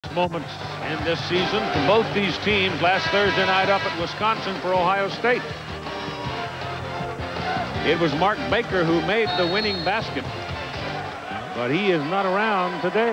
Moments in this season for both these teams last Thursday night up at Wisconsin for Ohio State. It was Mark Baker who made the winning basket, but he is not around today.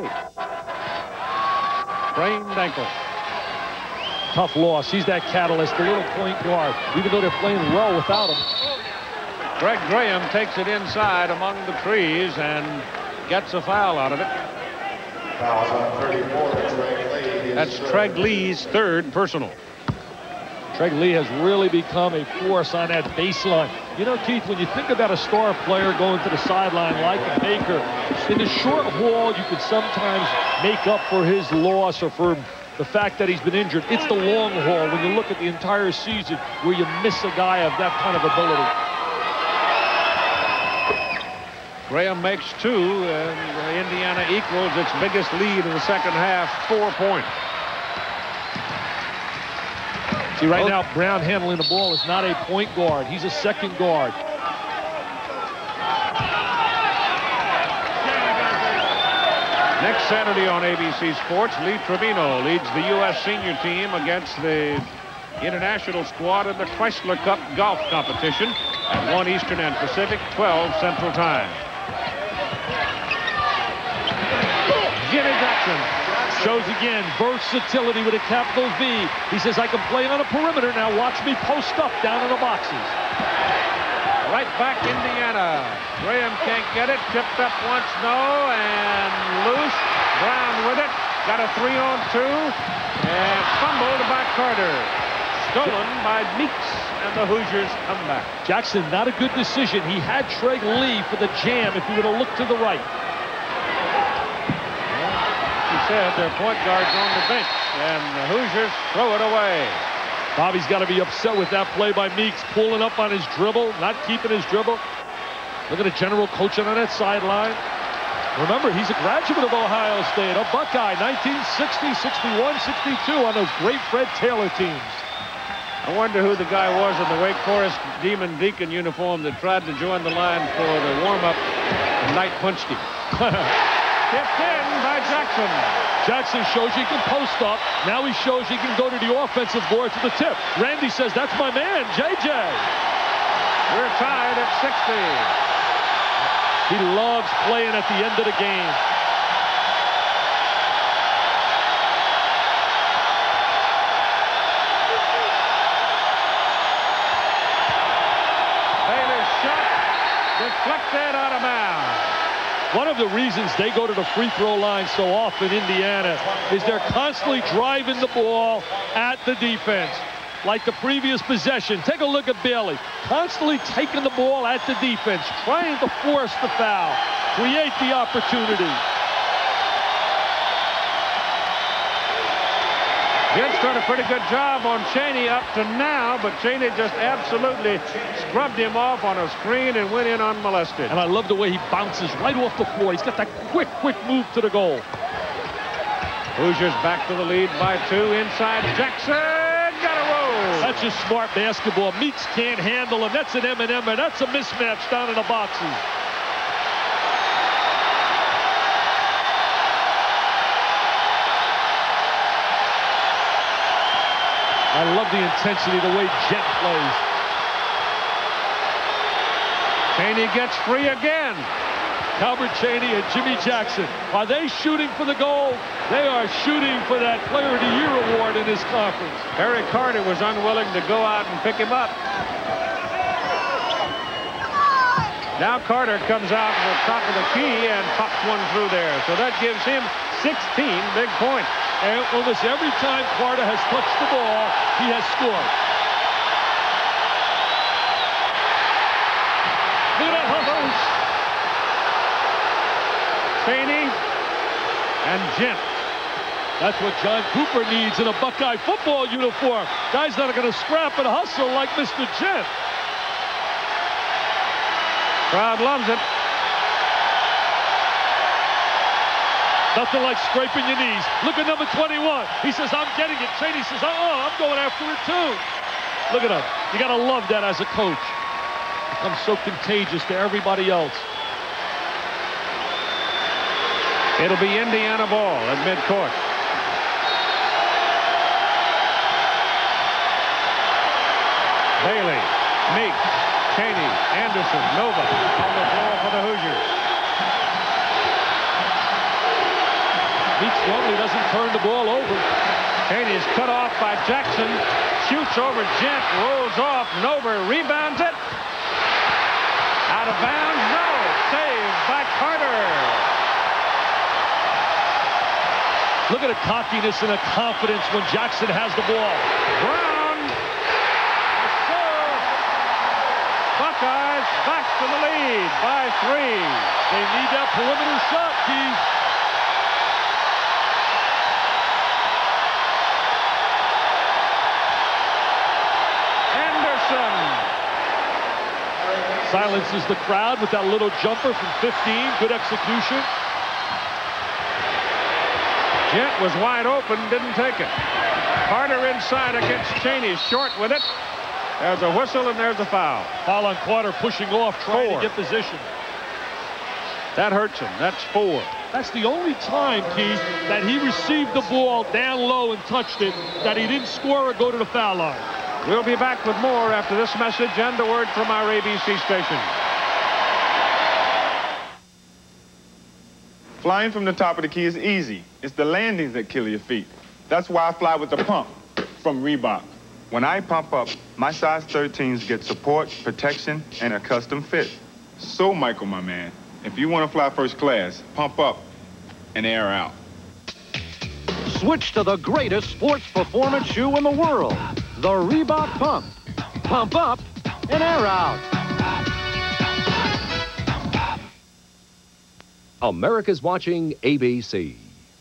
Sprained ankle. Tough loss. He's that catalyst, the little point guard, even though they're playing well without him. Greg Graham takes it inside among the trees and gets a foul out of it. Fouls on 34, Treg Lee. That's Treg Lee's third personal. Treg Lee has really become a force on that baseline. You know, Keith, when you think about a star player going to the sideline like a Baker, in the short haul, you could sometimes make up for his loss or for the fact that he's been injured. It's the long haul when you look at the entire season where you miss a guy of that kind of ability. Graham makes two, and Indiana equals its biggest lead in the second half, 4 points. See, right now, Brown handling the ball is not a point guard. He's a second guard. Next Saturday on ABC Sports, Lee Trevino leads the U.S. senior team against the international squad in the Chrysler Cup golf competition at 1 Eastern and Pacific, 12 Central Time. Jimmy Jackson shows again versatility with a capital V. He says, I can play on a perimeter. Now watch me post up down in the boxes. Right back Indiana. Graham can't get it. Tipped up once, no, and loose. Brown with it. Got a 3-on-2. And fumbled by Carter. Stolen by Meeks, and the Hoosiers come back. Jackson, not a good decision. He had Treg Lee for the jam if he would have looked to the right. Said their point guard's on the bench, and the Hoosiers throw it away. Bobby's got to be upset with that play by Meeks, pulling up on his dribble, not keeping his dribble. Look at the general coaching on that sideline. Remember, he's a graduate of Ohio State, a Buckeye, 1960, 61, 62 on those great Fred Taylor teams. I wonder who the guy was in the Wake Forest Demon Deacon uniform that tried to join the line for the warm-up, and Knight punched him. Tipped in by Jackson. Jackson shows he can post up. Now he shows he can go to the offensive board to the tip. Randy says, that's my man, JJ. We're tied at 60. He loves playing at the end of the game. Baylor's shot deflected out of bounds. One of the reasons they go to the free throw line so often, Indiana, is they're constantly driving the ball at the defense. Like the previous possession. Take a look at Bailey. Constantly taking the ball at the defense, trying to force the foul, create the opportunity. Gent's done a pretty good job on Chaney up to now, but Chaney just absolutely scrubbed him off on a screen and went in unmolested. And I love the way he bounces right off the floor. He's got that quick move to the goal. Hoosiers back to the lead by 2. Inside Jackson, got a roll. That's just smart basketball. Meeks can't handle him. That's an M&M, and that's a mismatch down in the boxes. I love the intensity, the way Jet plays. Chaney gets free again. Calbert Chaney and Jimmy Jackson. Are they shooting for the goal? They are shooting for that Player of the Year award in this conference. Harry Carter was unwilling to go out and pick him up. Now Carter comes out to the top of the key and pops one through there. So that gives him 16 big points. And almost every time Carter has touched the ball, he has scored. Look at that. Chaney and Gent. That's what John Cooper needs in a Buckeye football uniform. Guys that are going to scrap and hustle like Mr. Gent. Crowd loves it. Nothing like scraping your knees. Look at number 21. He says, I'm getting it. Chaney says, I'm going after it too. Look at him. You got to love that as a coach. Becomes so contagious to everybody else. It'll be Indiana ball at midcourt. Bailey, Meek, Cheney, Anderson, Nova on the floor for the Hoosiers. Meek normally doesn't turn the ball over. Cheney is cut off by Jackson. Shoots over Gent, rolls off. Nova rebounds it. Out of bounds, no. Saved by Carter. Look at the cockiness and the confidence when Jackson has the ball. Brown. Yes, sir. Buckeyes back to the lead by 3. They need that perimeter shot, Keith. Anderson. Silences the crowd with that little jumper from 15. Good execution. Gent was wide open, didn't take it. Carter inside against Cheney, short with it. There's a whistle and there's a foul. Foul on Carter, pushing off, trying 4. to get position. That hurts him. That's 4. That's the only time, Keith, that he received the ball down low and touched it, that he didn't score or go to the foul line. We'll be back with more after this message and a word from our ABC station. Flying from the top of the key is easy. It's the landings that kill your feet. That's why I fly with the pump from Reebok. When I pump up, my size 13s get support, protection, and a custom fit. So, Michael, my man, if you want to fly first class, pump up and air out. Switch to the greatest sports performance shoe in the world, the Reebok Pump. Pump up and air out. America's watching ABC.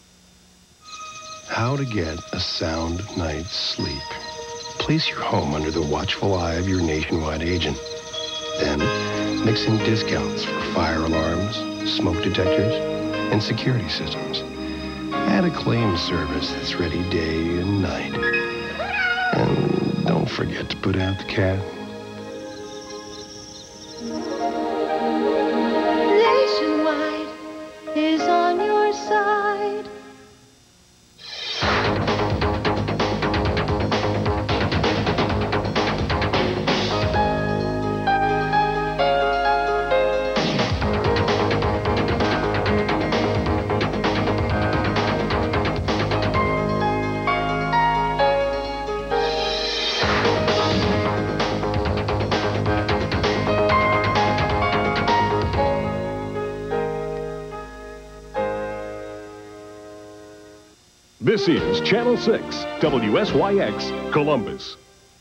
How to get a sound night's sleep. Place your home under the watchful eye of your nationwide agent. Then, mix in discounts for fire alarms, smoke detectors, and security systems. Add a claim service that's ready day and night. And don't forget to put out the cat. Nationwide is on your side. This is Channel 6, WSYX, Columbus.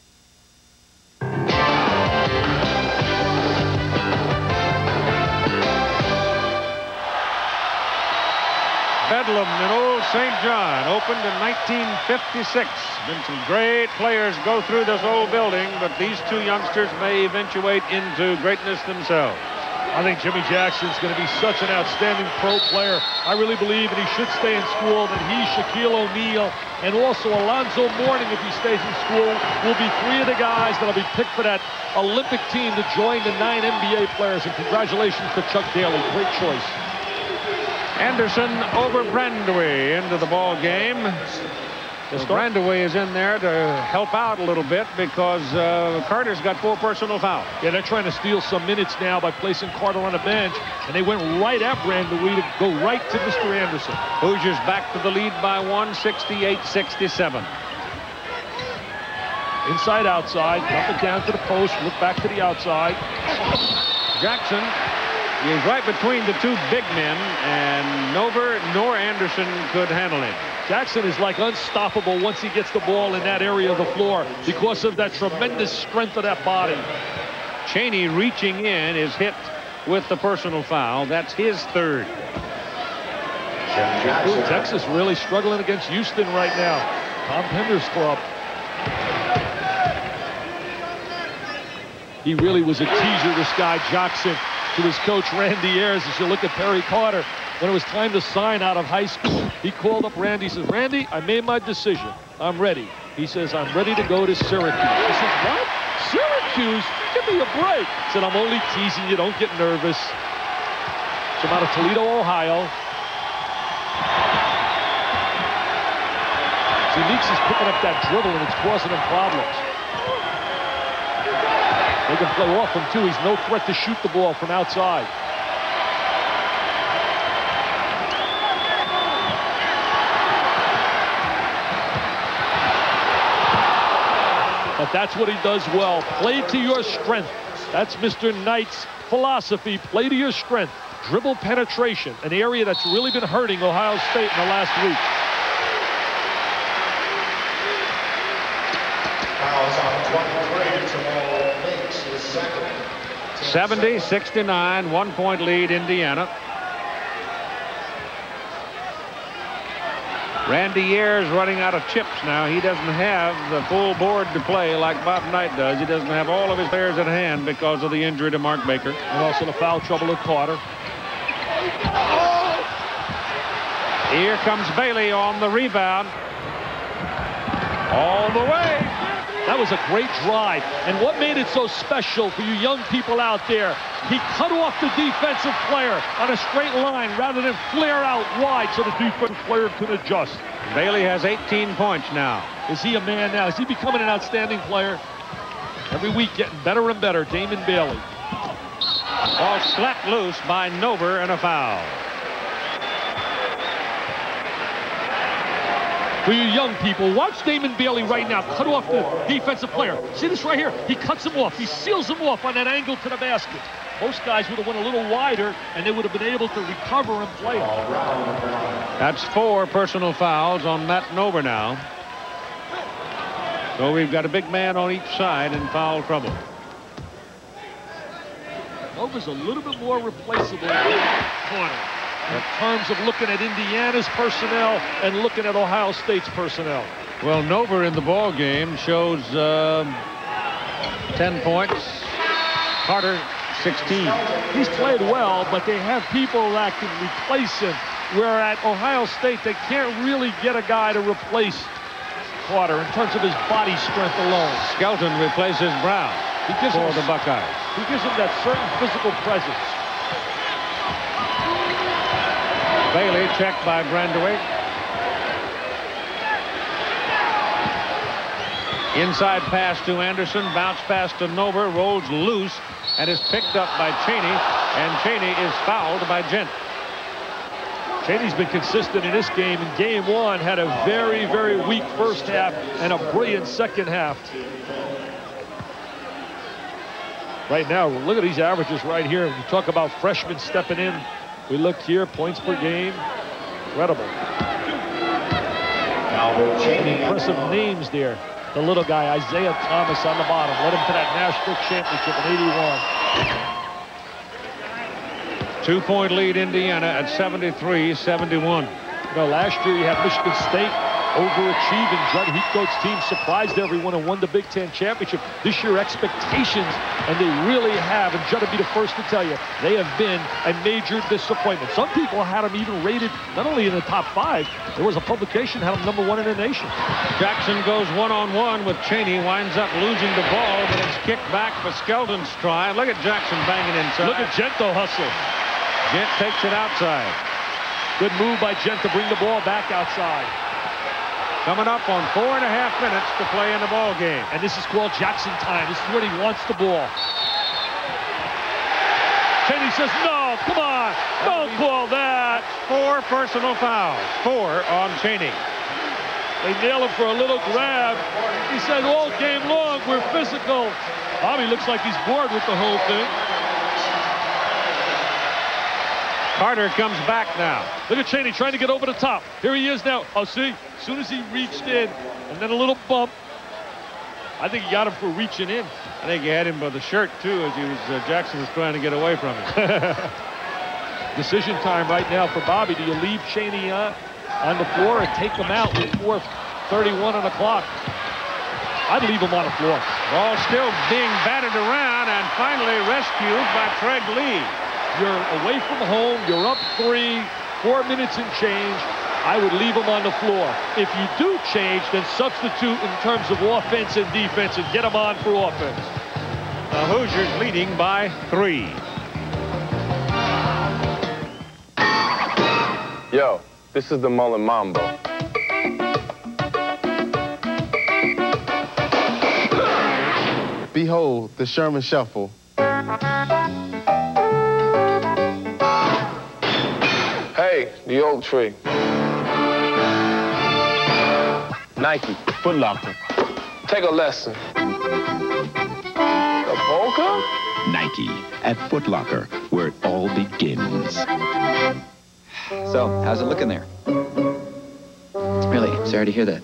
Bedlam in Old St. John opened in 1956. Been some great players go through this old building, but these two youngsters may eventuate into greatness themselves. I think Jimmy Jackson's going to be such an outstanding pro player. I really believe, and he should stay in school, that he, Shaquille O'Neal, and also Alonzo Mourning, if he stays in school, will be 3 of the guys that will be picked for that Olympic team to join the 9 NBA players. And congratulations to Chuck Daly. Great choice. Anderson over Brandway into the ball game. Brandway is in there to help out a little bit because Carter's got 4 personal fouls. Yeah, they're trying to steal some minutes now by placing Carter on the bench, and they went right at Brandway to go right to Mr. Anderson. Hoosiers back to the lead by 1, 68-67. Inside, outside, dump it down to the post, look back to the outside. Jackson is right between the 2 big men, and Nover nor Anderson could handle him. Jackson is like unstoppable once he gets the ball in that area of the floor because of that tremendous strength of that body. Cheney reaching in is hit with the personal foul. That's his 3rd. Ooh, Texas really struggling against Houston right now. Tom Pender's club. He really was a teaser, this guy Jackson, to his coach Randy Ayers. As you look at Perry Carter, when it was time to sign out of high school, he called up Randy. He says, "Randy, I made my decision. I'm ready." He says, "I'm ready to go to Syracuse." He says, "What? Syracuse? Give me a break." He said, "I'm only teasing you. Don't get nervous." So I'm out of Toledo, Ohio. See, Meeks is picking up that dribble, and it's causing him problems. They can play off him, too. He's no threat to shoot the ball from outside. But that's what he does well. Play to your strength. That's Mr. Knight's philosophy. Play to your strength. Dribble penetration, an area that's really been hurting Ohio State in the last week. 70-69, 1-point lead, Indiana. Randy Ayers running out of chips now. He doesn't have the full board to play like Bob Knight does. He doesn't have all of his players at hand because of the injury to Mark Baker. And also the foul trouble at Carter. Here comes Bailey on the rebound. All the way. That was a great drive. And what made it so special for you young people out there, he cut off the defensive player on a straight line rather than flare out wide so the defensive player could adjust. Bailey has 18 points now. Is he a man now? Is he becoming an outstanding player? Every week getting better and better, Damon Bailey. Ball slapped loose by Nover and a foul. For you young people, watch Damon Bailey right now cut off the defensive player. See this right here? He cuts him off. He seals him off on that angle to the basket. Most guys would have went a little wider, and they would have been able to recover and play it. That's 4 personal fouls on Matt Nover now. So we've got a big man on each side in foul trouble. Nover's a little bit more replaceable corner in terms of looking at Indiana's personnel and looking at Ohio State's personnel. Well, Nover in the ball game shows 10 points. Carter, 16. He's played well, but they have people that can replace him. Where at Ohio State, they can't really get a guy to replace Carter in terms of his body strength alone. Skelton replaces Brown for the Buckeyes. He gives him that certain physical presence. Bailey checked by Brandeweg. Inside pass to Anderson, bounce pass to Nover, rolls loose, and is picked up by Cheney, and Cheney is fouled by Gent. Cheney's been consistent in this game. In game 1, had a very, very weak first half and a brilliant second half. Right now, look at these averages right here. We talk about freshmen stepping in. We look here, points per game. Incredible. Impressive names there. The little guy, Isaiah Thomas on the bottom, led him to that national championship in '81. 2-point lead Indiana at 73-71. You know, last year you had Michigan State overachieving. Judd Heathcote's team surprised everyone and won the Big Ten championship. This year expectations, and they really have, and Judd would be the first to tell you, they have been a major disappointment. Some people had them even rated not only in the top 5, there was a publication had them #1 in the nation. Jackson goes one-on-one with Cheney, winds up losing the ball, but it's kicked back for Skeldon's try. Look at Jackson banging inside. Look at Gento hustle. Gent takes it outside. Good move by Gent to bring the ball back outside. Coming up on 4.5 minutes to play in the ball game. And this is called Jackson time. This is where he wants the ball. Cheney says, no, come on, don't call that. 4 personal fouls, 4 on Cheney. They nail him for a little grab. He said all game long, we're physical. Bobby looks like he's bored with the whole thing. Carter comes back now. Look at Cheney trying to get over the top. Here he is now. Oh, see, as soon as he reached in, and then a little bump. I think he got him for reaching in. I think he had him by the shirt, too, as he was, Jackson was trying to get away from him. Decision time right now for Bobby. Do you leave Cheney on the floor or take him out with 4:31 on the clock? I'd leave him on the floor. Ball still being batted around and finally rescued by Craig Lee. You're away from home, you're up 3, 4 minutes and change. I would leave him on the floor. If you do change, then substitute in terms of offense and defense and get him on for offense. The Hoosiers leading by 3. Yo, this is the Mullen Mambo. Be behold the Sherman Shuffle. Hey, the oak tree. Nike. Foot Locker. Take a lesson. The polka? Nike at Foot Locker, where it all begins. So, how's it looking there? Really, sorry to hear that.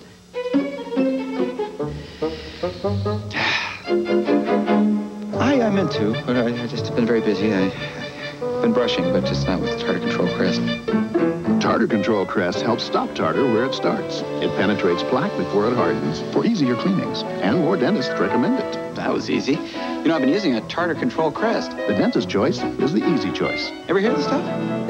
I meant to, but I just have been very busy. I've been brushing, but just not with the Tartar Control Crest. Tartar Control Crest helps stop tartar where it starts. It penetrates plaque before it hardens for easier cleanings, and more dentists recommend it. That was easy. You know, I've been using a Tartar Control Crest. The dentist's choice is the easy choice. Ever hear this stuff?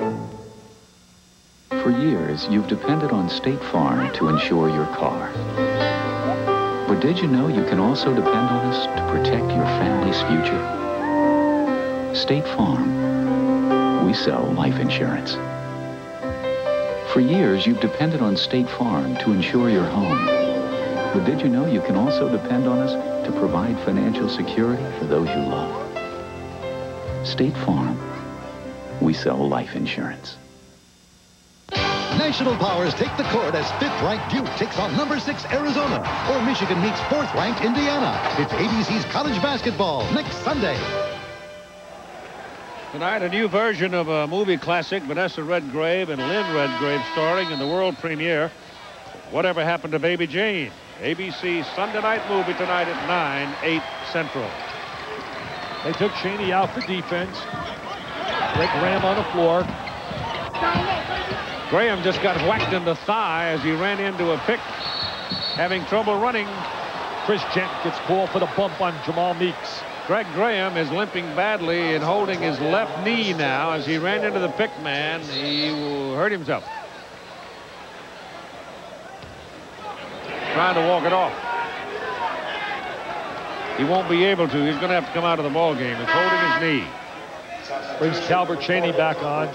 For years, you've depended on State Farm to insure your car. But did you know you can also depend on us to protect your family's future? State Farm. We sell life insurance. For years, you've depended on State Farm to insure your home. But did you know you can also depend on us to provide financial security for those you love? State Farm. We sell life insurance. National Powers take the court as 5th-ranked Duke takes on number 6 Arizona, or Michigan meets 4th-ranked Indiana. It's ABC's college basketball next Sunday. Tonight, a new version of a movie classic, Vanessa Redgrave and Lynn Redgrave starring in the world premiere, Whatever Happened to Baby Jane? ABC Sunday night movie tonight at 9, 8 Central. They took Cheney out for defense. Rick Graham on the floor. Graham just got whacked in the thigh as he ran into a pick, having trouble running. Chris Gent gets called for the bump on Jamal Meeks. Greg Graham is limping badly and holding his left knee now as he ran into the pick man. He hurt himself. Trying to walk it off. He won't be able to. He's going to have to come out of the ball game. It's holding his knee. Brings Calvert Cheney back on.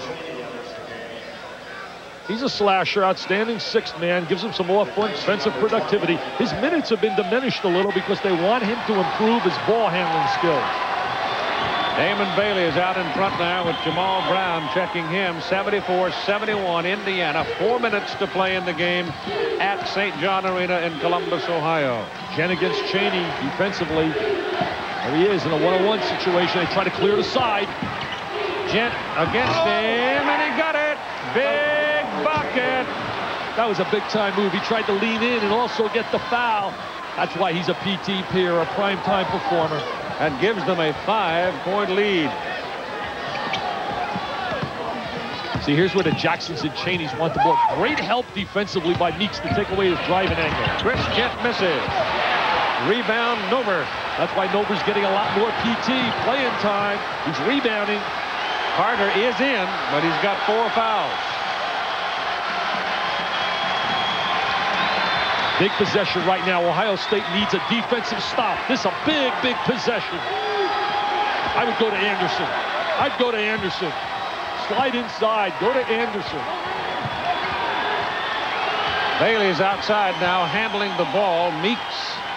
He's a slasher, outstanding 6th man, gives him some more offensive productivity. His minutes have been diminished a little because they want him to improve his ball handling skills. Damon Bailey is out in front now with Jamal Brown checking him. 74-71 Indiana. 4 minutes to play in the game at St. John Arena in Columbus, Ohio. Jen against Cheney defensively. There he is in a one-on-one situation. They try to clear the side. Gent against him, and he got it. Big bucket. That was a big-time move. He tried to lean in and also get the foul. That's why he's a PT peer, a prime-time performer. That gives them a 5-point lead. See, here's where the Jacksons and Cheneys want the ball. Great help defensively by Meeks to take away his driving angle. Chris Gent misses. Rebound, Nover. That's why Nover's getting a lot more PT playing time. He's rebounding. Carter is in, but he's got 4 fouls. Big possession right now. Ohio State needs a defensive stop. This is a big, big possession. I would go to Anderson. I'd go to Anderson. Slide inside. Go to Anderson. Bailey's outside now, handling the ball. Meeks.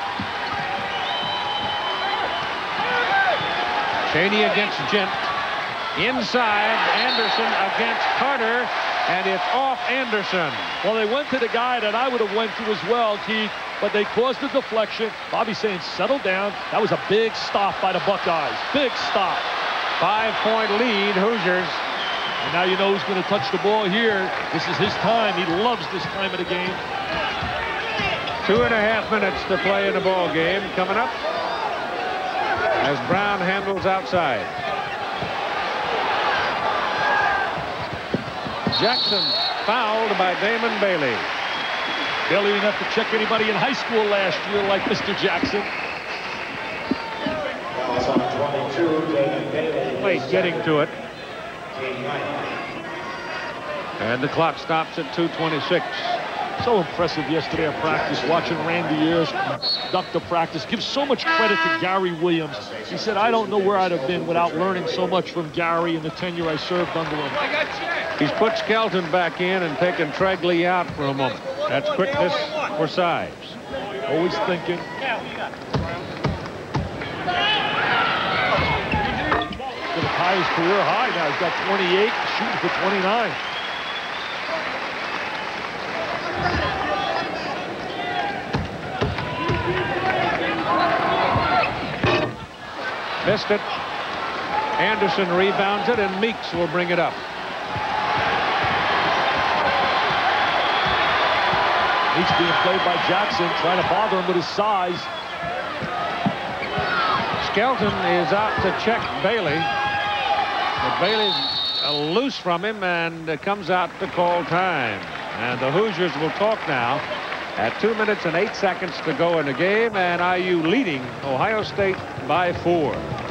Cheney against Gent. Inside, Anderson against Carter, and it's off Anderson. Well, they went to the guy that I would have went to as well, Keith, but they caused a deflection. Bobby's saying, settle down. That was a big stop by the Buckeyes. Big stop. 5-point lead, Hoosiers. And now you know who's going to touch the ball here. This is his time. He loves this time of the game. 2.5 minutes to play in the ball game. Coming up as Brown handles outside. Jackson fouled by Damon Bailey. Bailey didn't have to check anybody in high school last year like Mr. Jackson. Late getting to it. And the clock stops at 2:26. So impressive yesterday at practice, watching Randy Ayers conduct the practice. Gives so much credit to Gary Williams. He said, I don't know where I'd have been without learning so much from Gary in the tenure I served under him. He's put Skelton back in and taken Tregley out for a moment. That's quickness for size. Always thinking. Going to tie his career high now. He's got 28, shooting for 29. Missed it. Anderson rebounds it, and Meeks will bring it up. Meeks being played by Jackson, trying to bother him with his size. Skelton is out to check Bailey. But Bailey's loose from him and comes out to call time. And the Hoosiers will talk now at 2 minutes and 8 seconds to go in the game, and IU leading Ohio State by 4.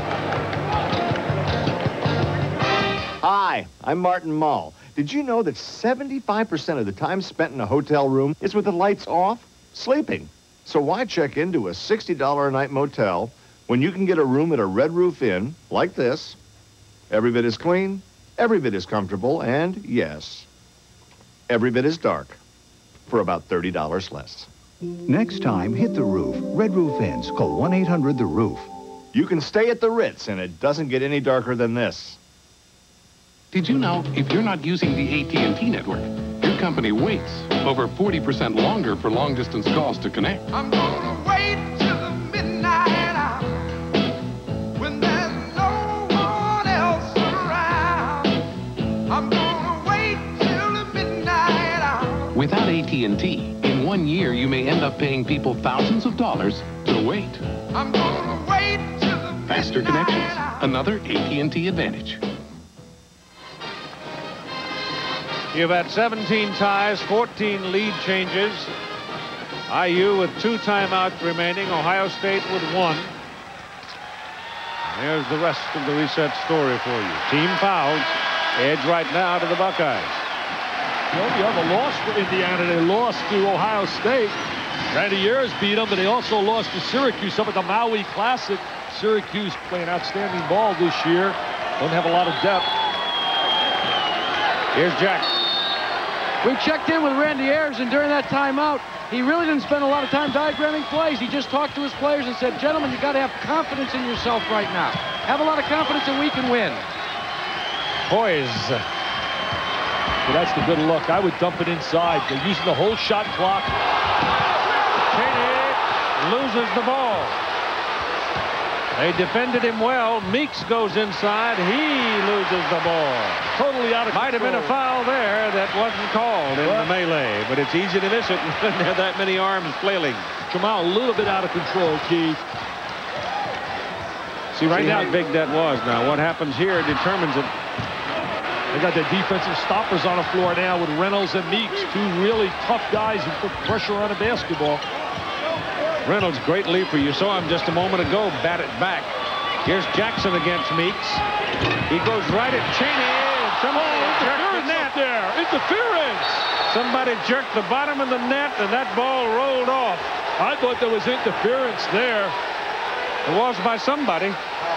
Hi, I'm Martin Mull. Did you know that 75% of the time spent in a hotel room is with the lights off? Sleeping. So why check into a $60 a night motel when you can get a room at a Red Roof Inn like this? Every bit is clean, every bit is comfortable, and yes, every bit is dark for about $30 less. Next time, hit the roof. Red Roof Inns. Call 1-800-THE-ROOF. You can stay at the Ritz, and it doesn't get any darker than this. Did you know if you're not using the AT&T network, your company waits over 40% longer for long-distance calls to connect? I'm gonna wait till the midnight hour when there's no one else around. I'm gonna wait till the midnight hour. Without AT&T, in 1 year you may end up paying people thousands of dollars to wait. I'm gonna wait till the Faster connections, another AT&T advantage. You've had 17 ties, 14 lead changes. IU with 2 timeouts remaining. Ohio State with 1. There's the rest of the reset story for you. Team fouls. Edge right now to the Buckeyes. The only other loss for Indiana, they lost to Ohio State. Randy Ayers beat them, but they also lost to Syracuse up at the Maui Classic. Syracuse playing outstanding ball this year. Don't have a lot of depth. Here's Jack. We checked in with Randy Ayers, and during that timeout, he really didn't spend a lot of time diagramming plays. He just talked to his players and said, gentlemen, you got to have confidence in yourself right now. Have a lot of confidence and we can win. Poise. Well, that's the good look. I would dump it inside. They're using the whole shot clock. Cheney loses the ball. They defended him well. Meeks goes inside. He loses the ball. Totally out of control. Might have been a foul there that wasn't called in the melee, but it's easy to miss it when there are that many arms flailing. Jamal a little bit out of control, Keith. See right now how big that was. Now what happens here determines it. They got their defensive stoppers on the floor now with Reynolds and Meeks, 2 really tough guys who put pressure on the basketball. Reynolds, great leaper. You saw him just a moment ago bat it back. Here's Jackson against Meeks. He goes right at Cheney. Somebody jerked the net there. Interference. Somebody jerked the bottom of the net, and that ball rolled off. I thought there was interference there. It was by somebody.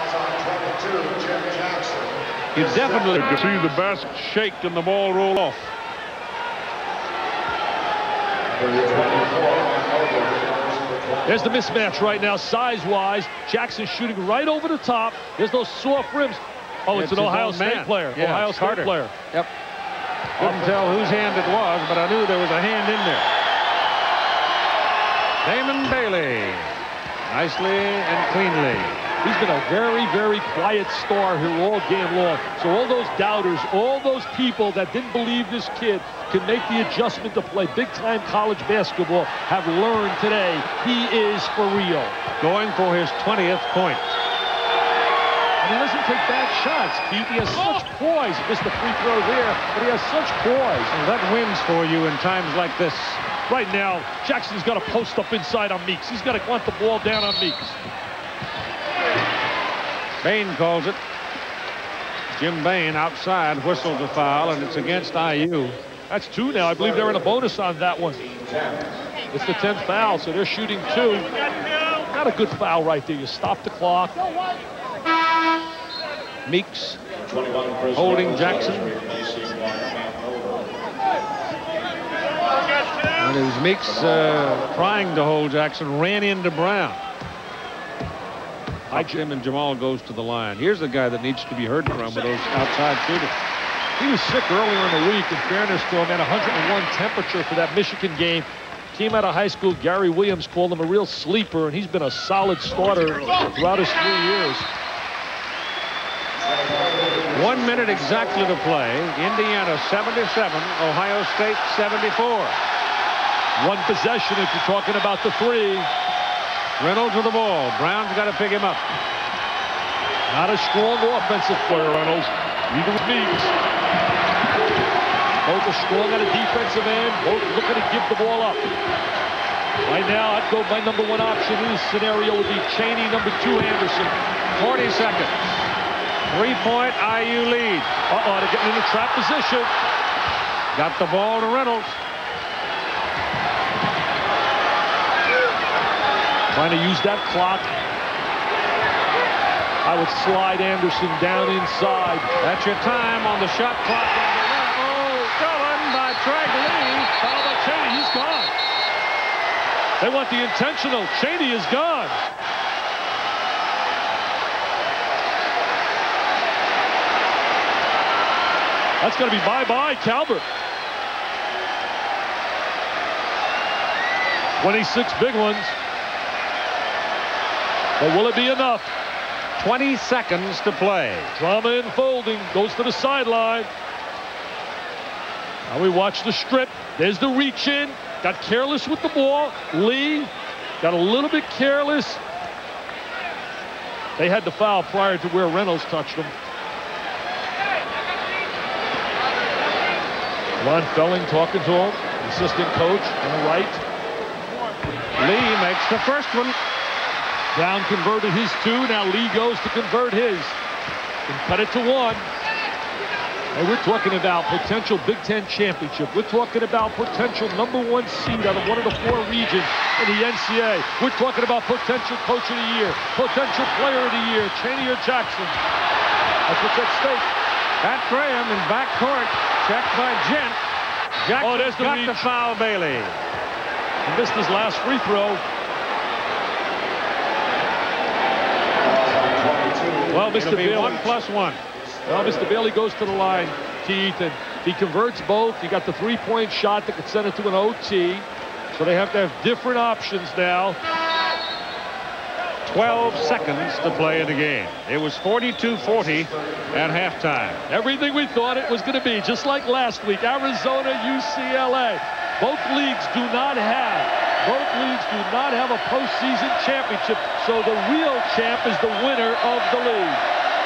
You definitely could see the basket shake and the ball roll off. There's the mismatch right now, size-wise. Jackson shooting right over the top. There's those soft rims. Oh, it's an Ohio State player. Yeah, Ohio State player. Yep. Couldn't tell whose hand it was, but I knew there was a hand in there. Damon Bailey. Nicely and cleanly. He's been a very, very quiet star here all game long. So all those doubters, all those people that didn't believe this kid can make the adjustment to play big-time college basketball have learned today he is for real. Going for his 20th point. And he doesn't take bad shots, Keith. He has such poise. He missed the free throw there, but he has such poise. Well, that wins for you in times like this. Right now, Jackson's got to post up inside on Meeks. He's got to want the ball down on Meeks. Bain calls it. Jim Bain outside whistles a foul, and it's against IU. That's 2 now. I believe they're in a bonus on that one. It's the 10th foul, so they're shooting 2. Not a good foul right there. You stop the clock. Meeks holding Jackson. And it was Meeks trying to hold Jackson, ran into Brown. Jim, and Jamal goes to the line. Here's a guy that needs to be heard from with those outside shooters. He was sick earlier in the week. In fairness to him, had 101 temperature for that Michigan game. Team out of high school, Gary Williams, called him a real sleeper, and he's been a solid starter throughout his 3 years. 1 minute exactly to play. Indiana 77, Ohio State 74. One possession if you're talking about the three. Reynolds with the ball. Brown's got to pick him up. Not a strong offensive player, Reynolds. Even with Meeks. Both are strong at a defensive end. Both looking to give the ball up. Right now, I'd go my number one option in this scenario would be Chaney, number 2, Anderson. 40 seconds. 3-point IU lead. They're getting in a trap position. Got the ball to Reynolds. Trying to use that clock. I would slide Anderson down inside. That's your time on the shot clock. Oh, stolen by Craig Lee. Foul by Chaney. He's gone. They want the intentional. Chaney is gone. That's going to be bye-bye, Calvert. 26 big ones. But will it be enough? 20 seconds to play. Drama unfolding. Goes to the sideline. Now we watch the strip. There's the reach in. Got careless with the ball. Lee got a little bit careless. They had the foul prior to where Reynolds touched him. Ron Felling talking to him. Assistant coach on the right. Lee makes the first one. Brown converted his 2. Now Lee goes to convert his. And cut it to 1. And we're talking about potential Big Ten championship. We're talking about potential number 1 seed out of one of the 4 regions in the NCAA. We're talking about potential coach of the year, potential player of the year, Chaney or Jackson. That's what's at stake. Pat Graham in backcourt. Checked by Gent. Jackson's got to foul Bailey. He missed his last free throw. Well, Mr. Bailey. 1+1. Well, Mr. Bailey goes to the line, Keith, and he converts both. You got the 3-point shot that could send it to an OT. So they have to have different options now. 12 seconds to play in the game. It was 42-40 at halftime. Everything we thought it was going to be, just like last week. Arizona, UCLA. Both leagues do not have a postseason championship. So the real champ is the winner of the league.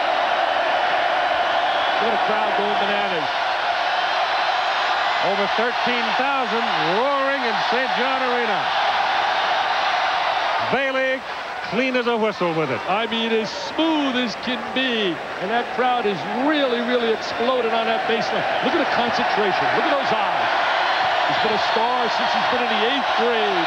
What a crowd going bananas. Over 13,000 roaring in St. John Arena. Bailey clean as a whistle with it. I mean, as smooth as can be. And that crowd is really, really exploded on that baseline. Look at the concentration. Look at those eyes. He's been a star since he's been in the 8th grade.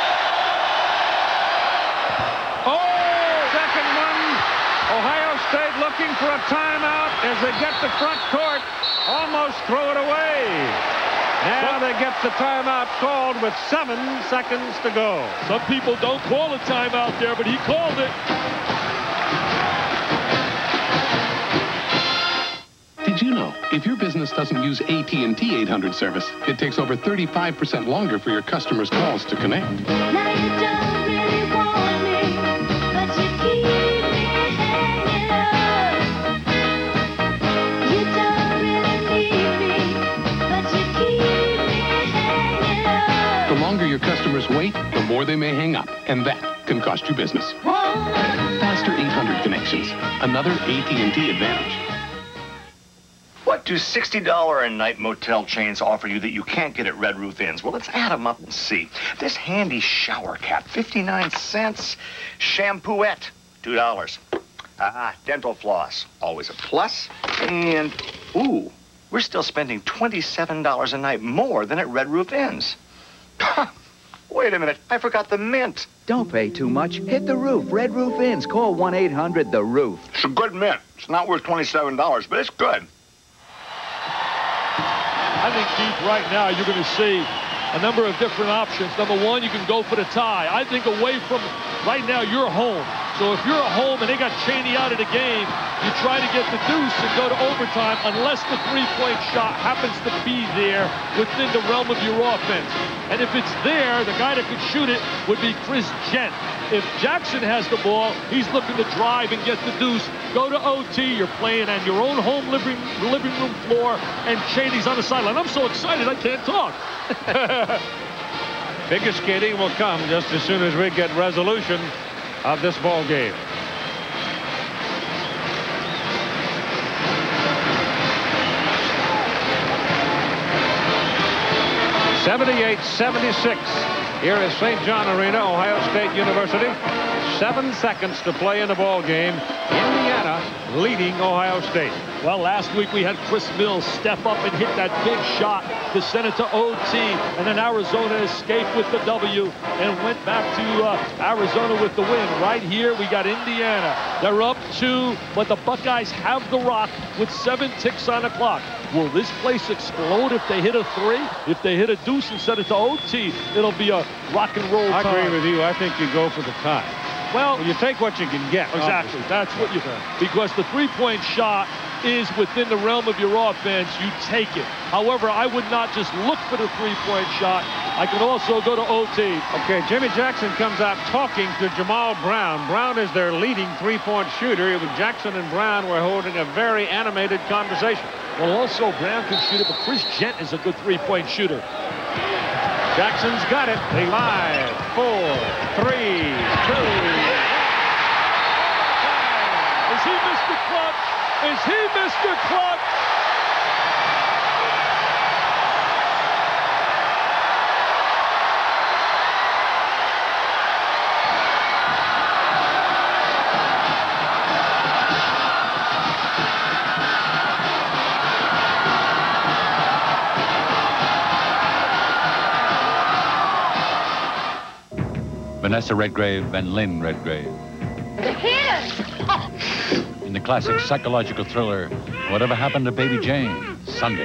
Second one. Ohio State looking for a timeout as they get to front court. Almost throw it away. Now they get the timeout called with 7 seconds to go. Some people don't call a timeout there, but he called it. Did you know, if your business doesn't use AT&T 800 service, it takes over 35% longer for your customers' calls to connect. Now you don't really want me, but you keep me hanging up. You don't really need me, but you keep me hanging up. The longer your customers wait, the more they may hang up, and that can cost you business. Faster 800 connections, another AT&T advantage. What do $60 a night motel chains offer you that you can't get at Red Roof Inns? Well, let's add them up and see. This handy shower cap, 59 cents. Shampooette, $2. Dental floss, always a plus. And, ooh, we're still spending $27 a night more than at Red Roof Inns. Wait a minute, I forgot the mint. Don't pay too much. Hit the roof. Red Roof Inns. Call 1-800-THE-ROOF. It's a good mint. It's not worth $27, but it's good. I think, Keith, right now you're going to see a number of different options. Number one, you can go for the tie. I think away from right now, you're home. So if you're at home and they got Cheney out of the game, you try to get the deuce and go to overtime unless the three-point shot happens to be there within the realm of your offense. And if it's there, the guy that could shoot it would be Chris Gent. If Jackson has the ball, he's looking to drive and get the deuce. Go to OT. You're playing on your own home living room floor, and Cheney's on the sideline. I'm so excited I can't talk. Biggest skating will come just as soon as we get resolution of this ball game. '78-76. Here is St. John Arena, Ohio State University. 7 seconds to play in the ball game. Indiana leading Ohio State. Well, last week we had Chris Mills step up and hit that big shot to send it to OT, and then Arizona escaped with the W and went back to Arizona with the win. Right here we got Indiana. They're up 2, but the Buckeyes have the rock with 7 ticks on the clock. Will this place explode if they hit a 3? If they hit a deuce and send it to OT, it'll be a rock and roll time. I agree with you. I think you go for the tie. Well, you take what you can get. Exactly. Obviously. That's what you do. Because the three-point shot is within the realm of your offense. You take it. However, I would not just look for the three-point shot. I can also go to OT. Okay, Jimmy Jackson comes out talking to Jamal Brown. Brown is their leading three-point shooter. Jackson and Brown were holding a very animated conversation. Well, also, Brown can shoot it, but Chris Gent is a good three-point shooter. Jackson's got it. 5, 4, 3, 2. Is he Mr. Clutch? Is he Mr. Clutch? Vanessa Redgrave and Lynn Redgrave. In the classic psychological thriller, Whatever Happened to Baby Jane, Sunday.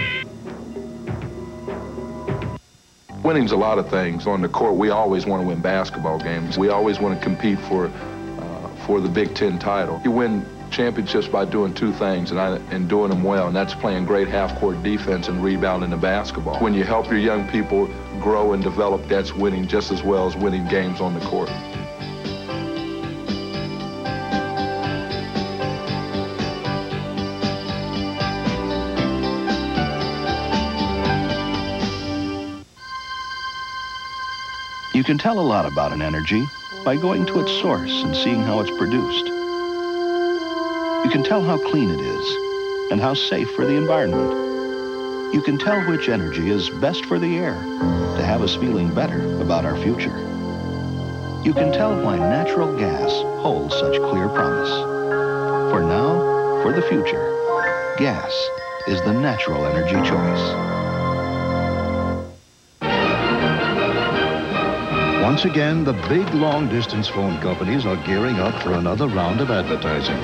Winning's a lot of things. On the court, we always want to win basketball games. We always want to compete for the Big Ten title. You win championships by doing 2 things and doing them well, and that's playing great half-court defense and rebounding the basketball. When you help your young people grow and develop, that's winning just as well as winning games on the court. You can tell a lot about an energy by going to its source and seeing how it's produced. You can tell how clean it is and how safe for the environment. You can tell which energy is best for the air to have us feeling better about our future. You can tell why natural gas holds such clear promise. For now, for the future, gas is the natural energy choice. Once again, the big long-distance phone companies are gearing up for another round of advertising.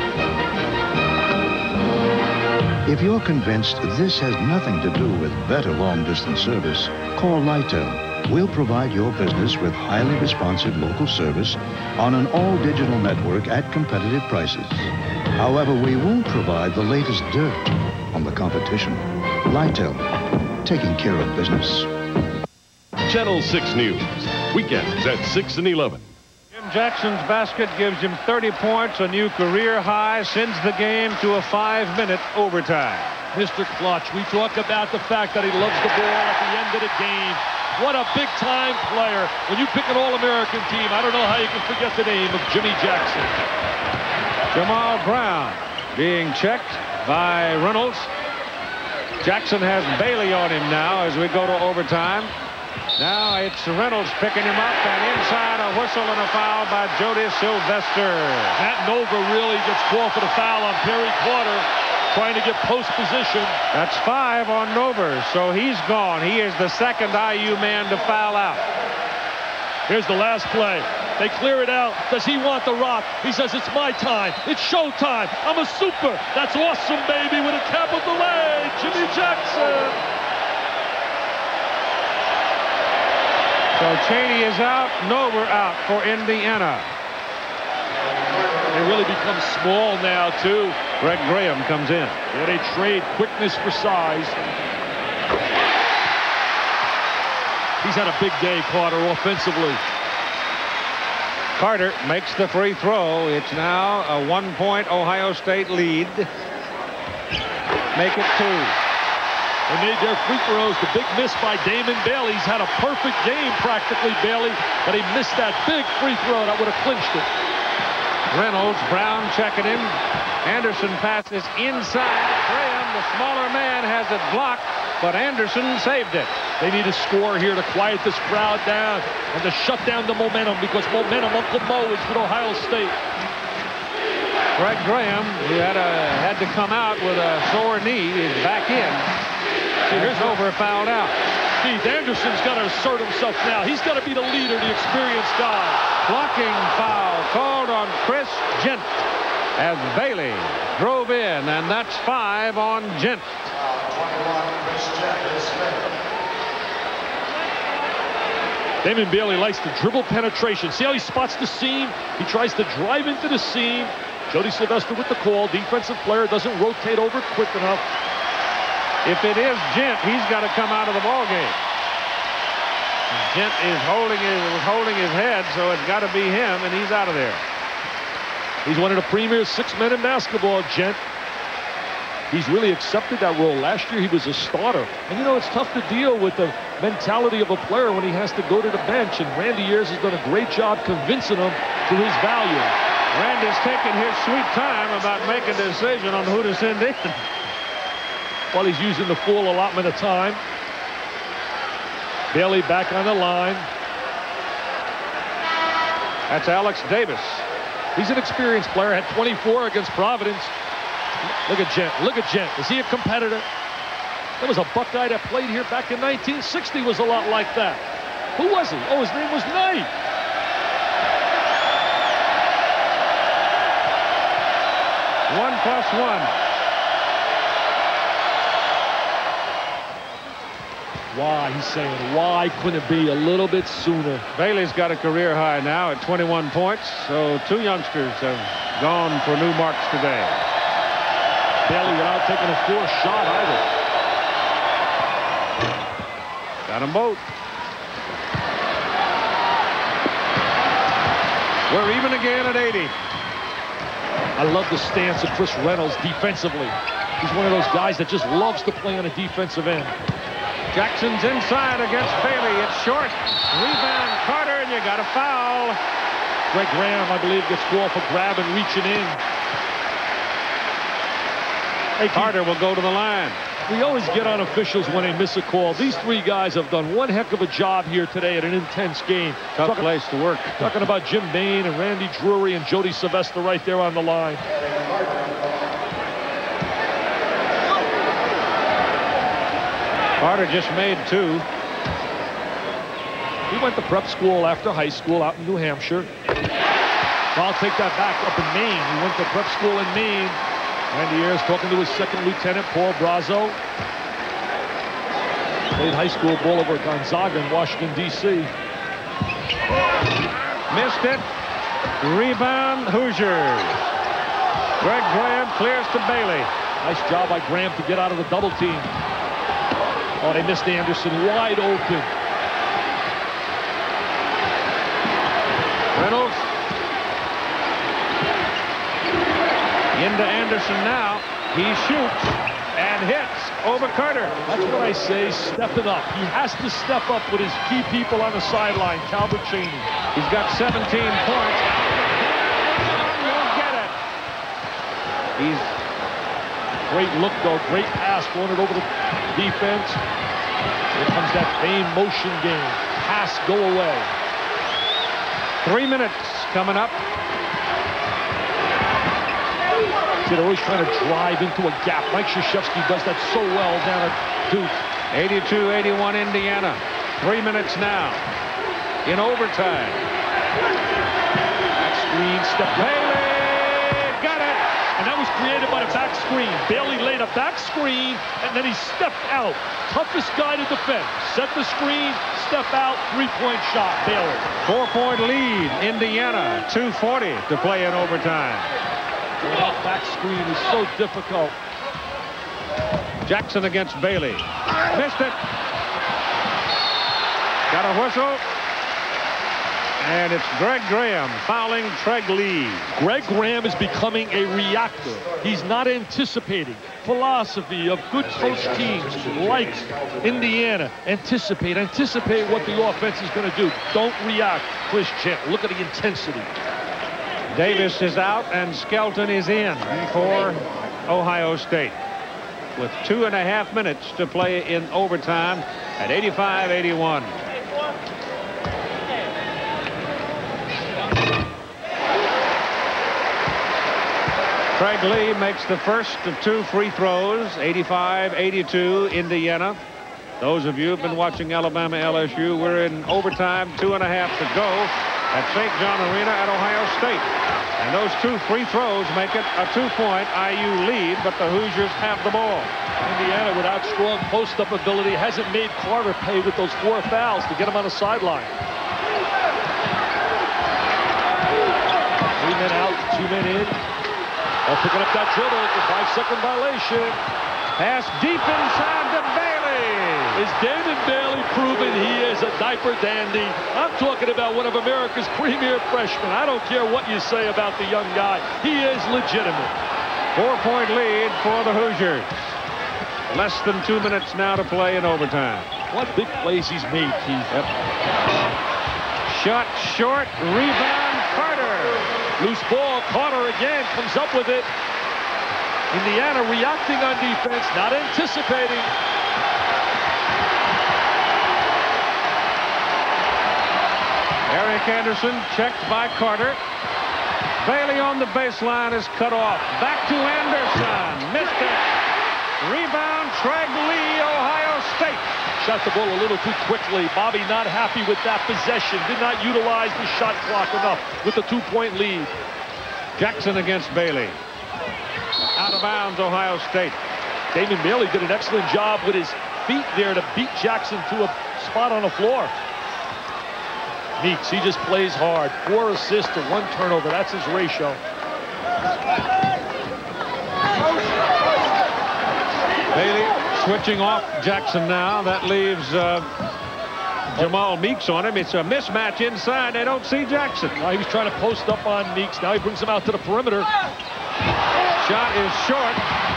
If you're convinced this has nothing to do with better long-distance service, call Lytel. We'll provide your business with highly responsive local service on an all-digital network at competitive prices. However, we won't provide the latest dirt on the competition. Lytel, taking care of business. Channel 6 News, weekends at 6 and 11. Jim Jackson's basket gives him 30 points, a new career high, sends the game to a 5-minute overtime. Mr. Clutch, we talk about the fact that he loves the ball at the end of the game. What a big-time player. When you pick an All-American team, I don't know how you can forget the name of Jimmy Jackson. Jamal Brown being checked by Reynolds. Jackson has Bailey on him now as we go to overtime. Now it's Reynolds picking him up, and inside a whistle and a foul by Jody Sylvester. Matt Nova really gets called for the foul on Perry Porter, trying to get post position. That's 5 on Nova, so he's gone. He is the second IU man to foul out. Here's the last play. They clear it out. Does he want the rock? He says, it's my time. It's showtime. I'm a super. That's awesome, baby, with a capital A. Jimmy Jackson. So Cheney is out, Nover out for Indiana. They really become small now, too. Greg Graham comes in. Yeah, they trade quickness for size. He's had a big day, Carter, offensively. Carter makes the free throw. It's now a 1-point Ohio State lead. Make it 2. They made their free throws. The big miss by Damon Bailey. He's had a perfect game, practically, Bailey, but he missed that big free throw that would have clinched it. Reynolds, Brown checking him. Anderson passes inside. Graham, the smaller man, has it blocked, but Anderson saved it. They need a score here to quiet this crowd down and to shut down the momentum, because momentum, Uncle Mo, is with Ohio State. Greg Graham, who had to come out with a sore knee, is back in. Here's over, fouled out. Keith Anderson's got to assert himself now. He's got to be the leader, the experienced guy. Blocking foul called on Chris Gent as Bailey drove in, and that's 5 on Gent. Damon Bailey likes to dribble penetration. See how he spots the seam? He tries to drive into the seam. Jody Sylvester with the call. Defensive player doesn't rotate over quick enough. If it is Gent, he's got to come out of the ball game. Gent is holding his head, so it's got to be him, and he's out of there. He's one of the premier 6 men in basketball, Gent. He's really accepted that role. Last year, he was a starter. And, you know, it's tough to deal with the mentality of a player when he has to go to the bench. And Randy Ayers has done a great job convincing him to his value. Randy's taking his sweet time about making a decision on who to send in. While he's using the full allotment of time. Bailey back on the line. That's Alex Davis. He's an experienced player. Had 24 against Providence. Look at Gent. Look at Gent. Is he a competitor? There was a Buckeye that played here back in 1960. Was a lot like that. Who was he? Oh, his name was Knight. One plus one. Why? He's saying, why couldn't it be a little bit sooner? Bailey's got a career high now at 21 points, so 2 youngsters have gone for new marks today. Bailey without taking a forced shot either. Got them both. We're even again at 80. I love the stance of Chris Reynolds defensively. He's one of those guys that just loves to play on a defensive end. Jackson's inside against Bailey. It's short. Rebound Carter, and you got a foul. Greg Graham, I believe, gets called for grabbing, reaching in. Hey, Carter will go to the line. We always get on officials when they miss a call. These 3 guys have done one heck of a job here today at an intense game. Tough place to work. Talking about Jim Bain and Randy Drury and Jody Sylvester right there on the line. Carter just made 2. He went to prep school after high school out in New Hampshire. I'll take that back up in Maine. He went to prep school in Maine. Randy Ayers talking to his second lieutenant, Paul Brazo. Played high school ball over Gonzaga in Washington, D.C. Missed it. Rebound, Hoosiers. Greg Graham clears to Bailey. Nice job by Graham to get out of the double team. Oh, they missed Anderson wide open. Reynolds. Into Anderson now. He shoots and hits over Carter. That's what I say, stepping up. He has to step up with his key people on the sideline. Calvert Cheney. He's got 17 points. He'll get it. He's great look, though. Great pass. Throwing it over the defense. Here comes that vain motion game. Pass, go away. 3 minutes coming up. See, they're always trying to drive into a gap. Mike Krzyzewski does that so well down at Duke. 82-81 Indiana. 3 minutes now. In overtime. That screen step. Bailey got it. And that was created by the back screen. Bailey laid a back screen, and then he stepped out. Toughest guy to defend. Set the screen, step out, three-point shot. Bailey. 4-point lead, Indiana. 2:40 to play in overtime. That back screen is so difficult. Jackson against Bailey. Missed it. Got a whistle. And it's Greg Graham fouling Treg Lee. Greg Graham is becoming a reactor. He's not anticipating. Philosophy of good coach teams like Indiana. Anticipate what the offense is going to do. Don't react. Chris Chant, look at the intensity. Davis is out and Skelton is in for Ohio State, with 2.5 minutes to play in overtime at 85-81. Craig Lee makes the first of 2 free throws. 85-82 Indiana. Those of you who've been watching Alabama LSU, we're in overtime, 2.5 to go at St. John Arena at Ohio State. And those 2 free throws make it a 2-point IU lead, but the Hoosiers have the ball. Indiana, without strong post-up ability, hasn't made Carter pay with those 4 fouls to get him on the sideline. 3 men out, 2 men in. Oh, picking up that dribble, the 5-second violation. Pass deep inside to Bailey. Is Damon Bailey proving he is a diaper dandy? I'm talking about one of America's premier freshmen. I don't care what you say about the young guy. He is legitimate. 4-point lead for the Hoosiers. Less than 2 minutes now to play in overtime. What big plays he's made, Keith. Yep. Shot short, rebound, Carter. Loose ball, Carter again comes up with it. Indiana reacting on defense, not anticipating. Eric Anderson checked by Carter. Bailey on the baseline is cut off. Back to Anderson. Missed it. Rebound, Treg Lee, Ohio State. Shot the ball a little too quickly. Bobby not happy with that possession. Did not utilize the shot clock enough with the 2-point lead. Jackson against Bailey. Out of bounds, Ohio State. Damon Bailey did an excellent job with his feet there to beat Jackson to a spot on the floor. Meeks, he just plays hard. 4 assists to 1 turnover. That's his ratio. Bailey switching off Jackson now. That leaves Jamal Meeks on him. It's a mismatch inside. They don't see Jackson. He was trying to post up on Meeks. Now he brings him out to the perimeter. Shot is short.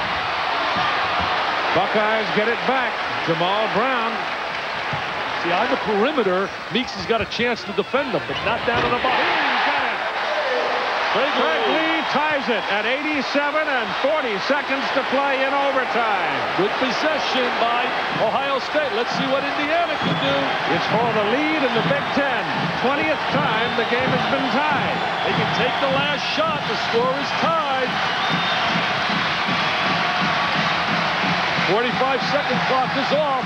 Buckeyes get it back. Jamal Brown. See, on the perimeter, Meeks has got a chance to defend them, but not down on the box. He's got it. Treg Lee ties it at 87 and 40 seconds to play in overtime. Good possession by Ohio State. Let's see what Indiana can do. It's for the lead in the Big Ten. 20th time the game has been tied. They can take the last shot. The score is tied. 45-second clock is off.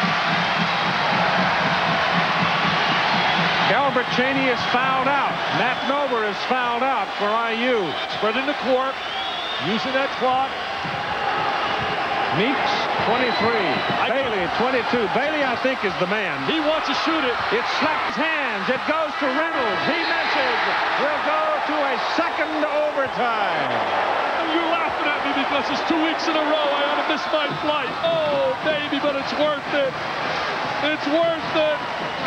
Calvert Cheney is fouled out. Matt Nover is fouled out for IU. Spreading the court, using that clock. Meeks, 23. Bailey, 22. Bailey, I think, is the man. He wants to shoot it. It slaps his hands. It goes to Reynolds. He misses. We'll go to a second overtime. You're laughing at me because it's 2 weeks in a row. I ought to miss my flight. Oh, baby, but it's worth it. It's worth it.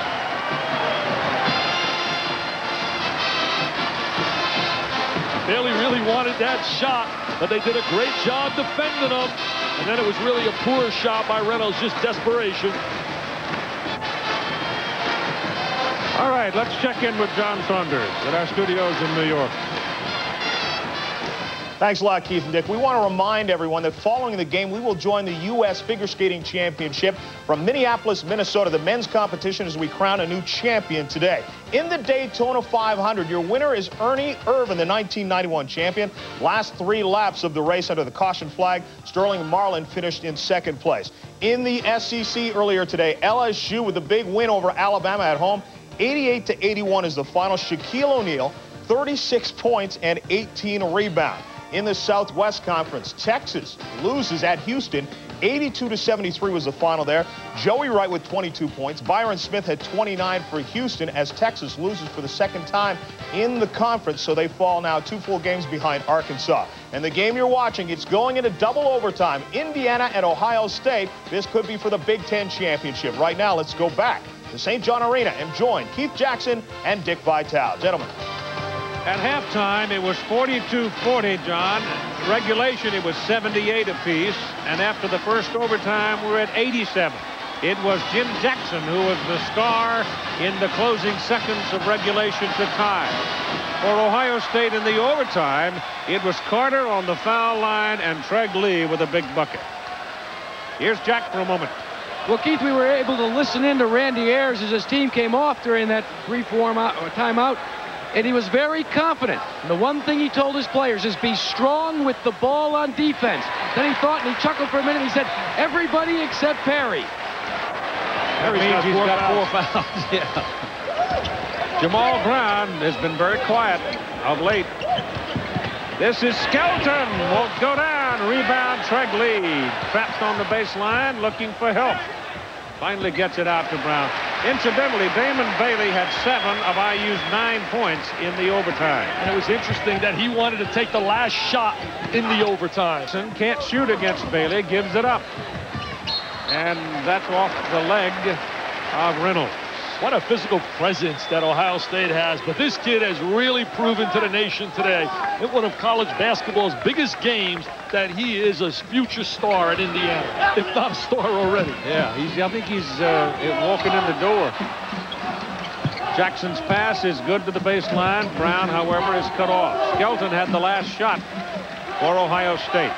Bailey really wanted that shot, but they did a great job defending him. And then it was really a poor shot by Reynolds, just desperation. All right, let's check in with John Saunders at our studios in New York. Thanks a lot, Keith and Dick. We want to remind everyone that following the game, we will join the U.S. Figure Skating Championship from Minneapolis, Minnesota, the men's competition, as we crown a new champion today. In the Daytona 500, your winner is Ernie Irvin, the 1991 champion. Last 3 laps of the race under the caution flag, Sterling Marlin finished in 2nd place. In the SEC earlier today, LSU with a big win over Alabama at home. 88-81 is the final. Shaquille O'Neal, 36 points and 18 rebounds. in the Southwest Conference. Texas loses at Houston. 82-73 was the final there. Joey Wright with 22 points. Byron Smith had 29 for Houston as Texas loses for the second time in the conference, so they fall now 2 full games behind Arkansas. And the game you're watching, it's going into double overtime. Indiana and Ohio State. This could be for the Big Ten championship. Right now, let's go back to St. John Arena and join Keith Jackson and Dick Vitale. Gentlemen. At halftime, it was 42-40, John. Regulation, it was 78 apiece. And after the first overtime, we're at 87. It was Jim Jackson who was the star in the closing seconds of regulation to tie. For Ohio State in the overtime, it was Carter on the foul line and Treg Lee with a big bucket. Here's Jack for a moment. Well, Keith, we were able to listen in to Randy Ayers as his team came off during that brief timeout. And he was very confident. And the one thing he told his players is be strong with the ball on defense. Then he thought, and he chuckled for a minute, he said, everybody except Perry. Perry's got four fouls. Yeah. Jamal Brown has been very quiet of late. This is Skelton. Won't go down. Rebound, Treg Lee. Trapped on the baseline, looking for help. Finally gets it out to Brown. Incidentally, Damon Bailey had 7 of IU's 9 points in the overtime. And it was interesting that he wanted to take the last shot in the overtime. Can't shoot against Bailey, gives it up. And that's off the leg of Reynolds. What a physical presence that Ohio State has. But this kid has really proven to the nation today in one of college basketball's biggest games that he is a future star at Indiana, if not a star already. Yeah, I think he's walking in the door. Jackson's pass is good to the baseline. Brown, however, is cut off. Skelton had the last shot for Ohio State.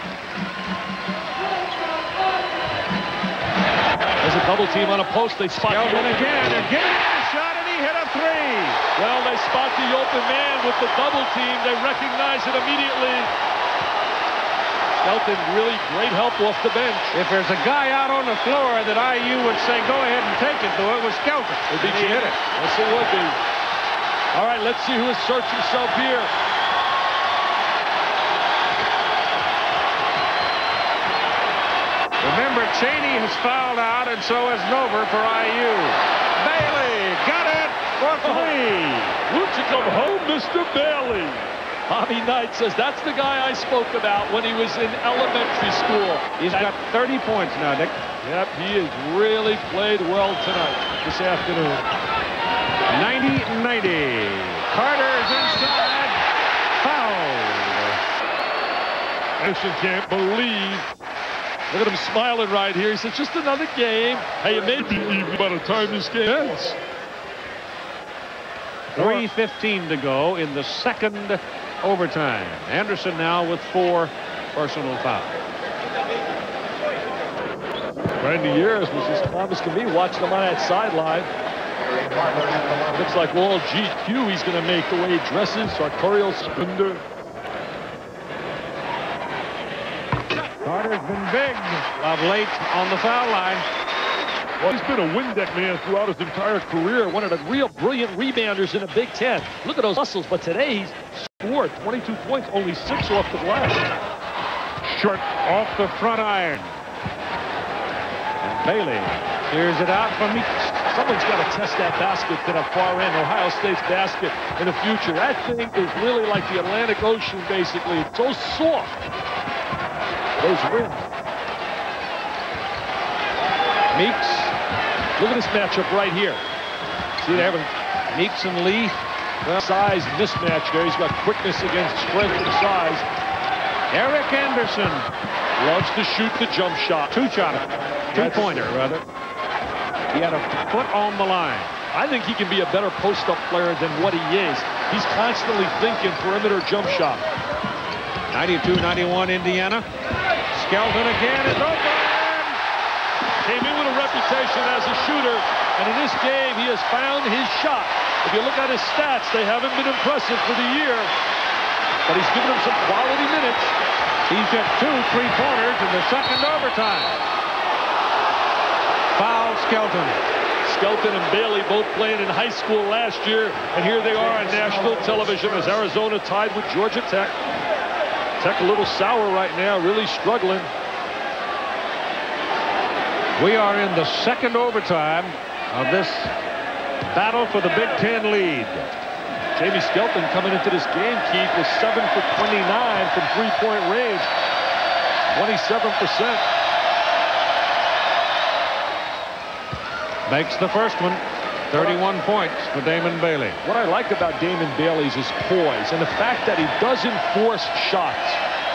There's a double team on a post. They spot Skelton again. They're getting a shot, and he hit a 3. Well, they spot the open man with the double team. They recognize it immediately. Skelton, really great help off the bench. If there's a guy out on the floor that IU would say, go ahead and take it, though, it was Skelton. He hit it. Yes, it would be. All right, let's see who asserts himself here. Remember, Cheney has fouled out, and so has Nover for IU. Bailey got it for 3. Won't you come home, Mr. Bailey? Bobby Knight says that's the guy I spoke about when he was in elementary school. He's got 30 points now, Dick. Yep, he has really played well tonight, this afternoon. 90-90. Carter's inside. Fouled. Nation can't believe. Look at him smiling right here. He says, just another game. Hey, it may be even by the time this game ends. 3:15 to go in the second overtime. Anderson now with 4 personal fouls. Randy Ayers was as calm as can be. Watched him on that sideline. Looks like all GQ he's going to make the way he dresses. Sartorial Spender. Carter's been big of late on the foul line. Well, he's been a Windeck man throughout his entire career. One of the real brilliant rebounders in the Big Ten. Look at those muscles, but today he's scored 22 points, only 6 off the glass. Short off the front iron. And Bailey clears it out from Meeks. Someone's got to test that basket to the far end, Ohio State's basket in the future. That thing is really like the Atlantic Ocean, basically. It's so soft. Those rims. Meeks. Look at this matchup right here. See there, Meeks and Lee. Well, size mismatch there. He's got quickness against strength and size. Eric Anderson loves to shoot the jump shot. Two-pointer, rather. He had a foot on the line. I think he can be a better post-up player than what he is. He's constantly thinking perimeter jump shot. 92-91 Indiana. Skelton again is open. Came in with a reputation as a shooter, and in this game he has found his shot. If you look at his stats, they haven't been impressive for the year, but he's given them some quality minutes. He's hit 2 3-pointers in the second overtime. Foul Skelton. Skelton and Bailey both playing in high school last year, and here they are on national television as Arizona tied with Georgia Tech. Tech a little sour right now, really struggling. We are in the second overtime of this battle for the Big Ten lead. Jamie Skelton coming into this game, Keith, was 7 for 29 from three-point range. 27%. Makes the first one. 31 points for Damon Bailey. What I like about Damon Bailey is his poise and the fact that he doesn't force shots.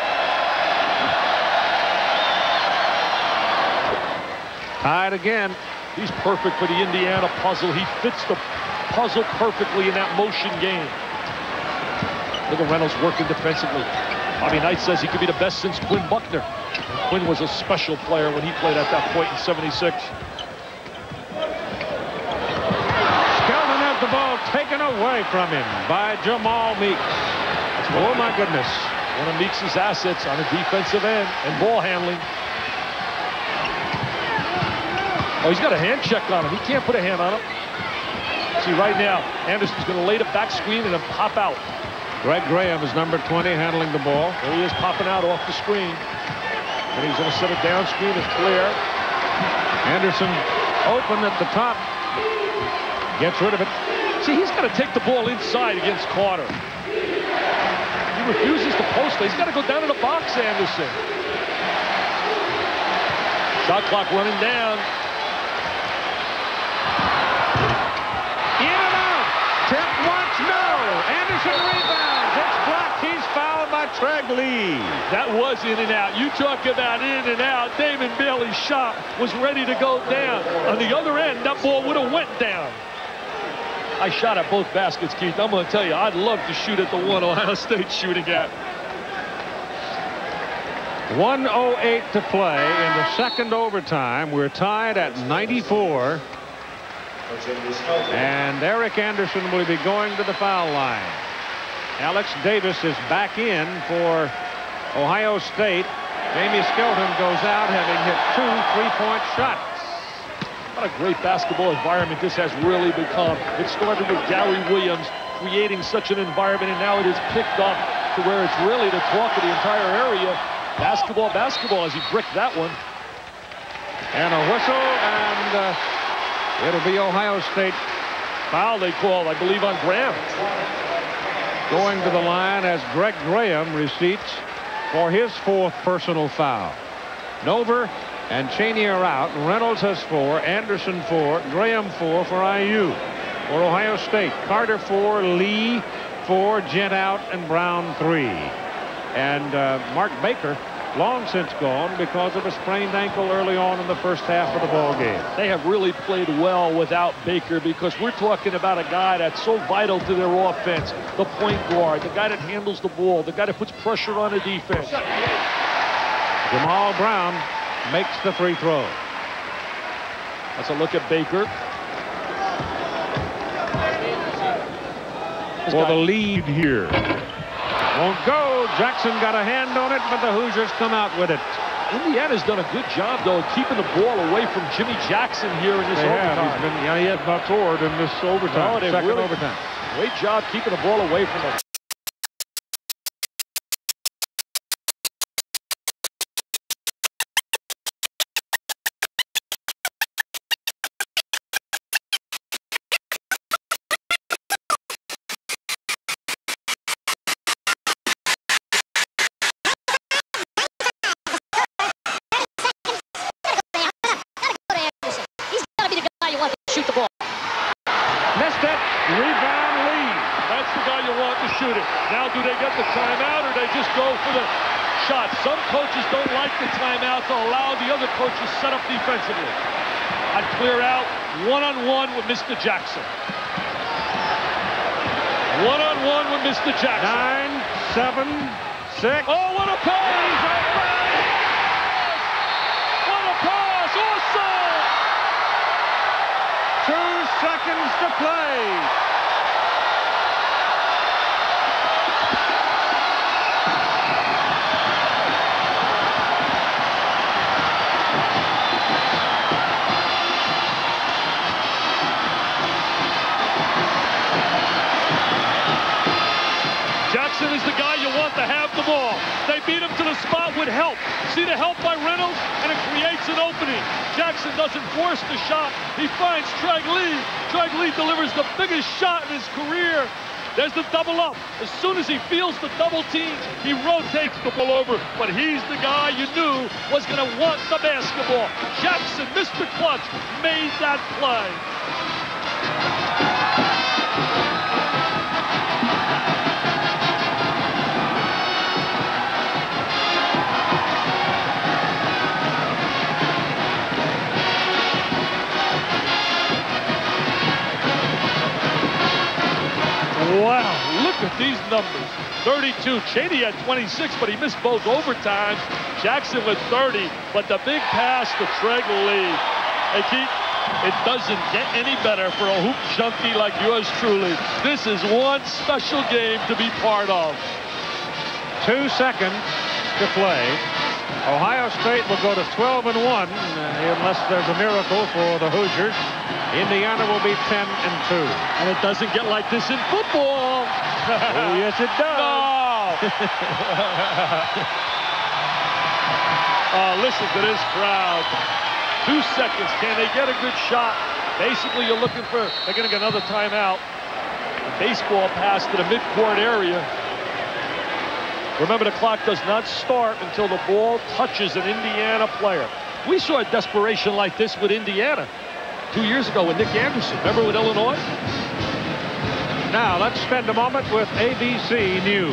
Tied again. He's perfect for the Indiana puzzle. He fits the puzzle perfectly in that motion game. Look at Reynolds working defensively. Bobby Knight says he could be the best since Quinn Buckner. And Quinn was a special player when he played at that point in '76. Skelton has the ball taken away from him by Jamal Meeks. Oh my goodness. One of Meeks' assets on the defensive end and ball handling. Oh, he's got a hand check on him. He can't put a hand on him. See, right now, Anderson's going to lay the back screen and then pop out. Greg Graham is number 20 handling the ball. There he is popping out off the screen. And he's going to set a down screen and clear. Anderson open at the top. Gets rid of it. See, he's got to take the ball inside against Carter. He refuses to post it. He's got to go down to the box, Anderson. Shot clock running down. In and out. Tip once, no. Anderson rebounds. It's blocked. He's fouled by Treg Lee. That was in and out. You talk about in and out. Damon Bailey's shot was ready to go down. On the other end, that ball would have went down. I shot at both baskets, Keith. I'm going to tell you, I'd love to shoot at the one Ohio State's shooting at. 1:08 to play in the second overtime. We're tied at 94. And Eric Anderson will be going to the foul line. Alex Davis is back in for Ohio State. Jamie Skelton goes out having hit 2 3-point shots. What a great basketball environment this has really become. It started with Gary Williams creating such an environment, and now it has picked up to where it's really the talk of the entire area. Basketball, basketball, as he bricked that one. And a whistle, and it'll be Ohio State. Foul they called, I believe, on Graham. Going to the line as Greg Graham receipts for his 4th personal foul. Nover and Cheney are out. Reynolds has 4, Anderson 4, Graham 4 for IU. For Ohio State, Carter 4, Lee 4, Gent out, and Brown 3. And Mark Baker, long since gone because of a sprained ankle early on in the first half of the ball game. They have really played well without Baker because we're talking about a guy that's so vital to their offense. The point guard, the guy that handles the ball, the guy that puts pressure on the defense. Jamal Brown makes the free throw. That's a look at Baker. For the lead here. Won't go. Jackson got a hand on it, but the Hoosiers come out with it. Indiana's done a good job, though, of keeping the ball away from Jimmy Jackson here in this overtime. He has not scored in this overtime. No, second overtime. Great job keeping the ball away from him. Shoot the ball. Missed it. Rebound Lee. That's the guy you want to shoot it. Now, do they get the timeout or they just go for the shot? Some coaches don't like the timeout to allow the other coaches set up defensively. I'd clear out one-on-one with Mr. Jackson. One-on-one with Mr. Jackson. 9, 7, 6. Oh, what a pass! What a pass! Awesome! 2 seconds to play. Jackson is the guy you want to have the ball. They beat him to the spot would help. See the help by Reynolds, and it creates an opening. Jackson doesn't force the shot. He finds Treg Lee. Treg Lee delivers the biggest shot in his career. There's the double up. As soon as he feels the double team, he rotates the ball over. But he's the guy you knew was going to want the basketball. Jackson, Mr. Clutch, made that play. Wow, look at these numbers. 32. Cheney had 26, but he missed both overtimes. Jackson with 30, but the big pass to Treg Lee. Hey, Keith, it doesn't get any better for a hoop junkie like yours truly. This is one special game to be part of. 2 seconds to play. Ohio State will go to 12-1 unless there's a miracle for the Hoosiers. Indiana will be 10-2. And it doesn't get like this in football. Oh, yes, it does. No. Oh, listen to this crowd. 2 seconds. Can they get a good shot? Basically, you're looking for, they're going to get another timeout. A baseball pass to the midcourt area. Remember, the clock does not start until the ball touches an Indiana player. We saw a desperation like this with Indiana 2 years ago with Nick Anderson. Remember with Illinois? Now, let's spend a moment with ABC News.